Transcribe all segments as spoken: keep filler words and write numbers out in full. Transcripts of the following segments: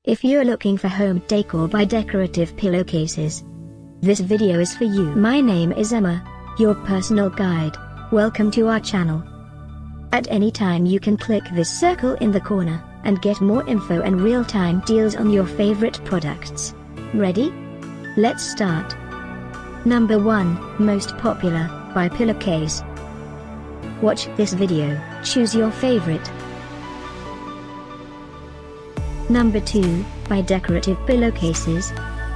If you're looking for home decor by Decorative Pillowcases, this video is for you. My name is Emma, your personal guide. Welcome to our channel. At any time you can click this circle in the corner, and get more info and real-time deals on your favorite products. Ready? Let's start. Number one, Most Popular, by Pillowcase. Watch this video, choose your favorite. Number two, by Decorative Pillowcases.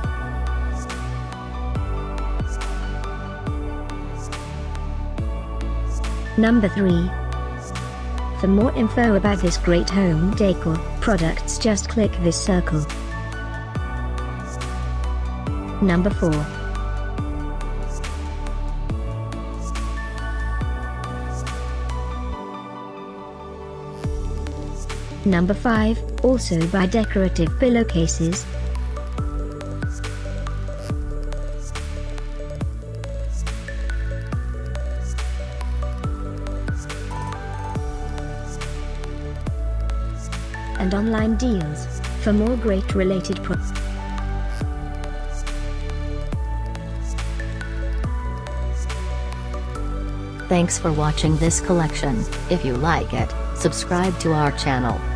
Number three. For more info about this great home decor products, just click this circle. Number four. Number five, also by Decorative Pillowcases. And online deals, for more great related products. Thanks for watching this collection. If you like it, subscribe to our channel.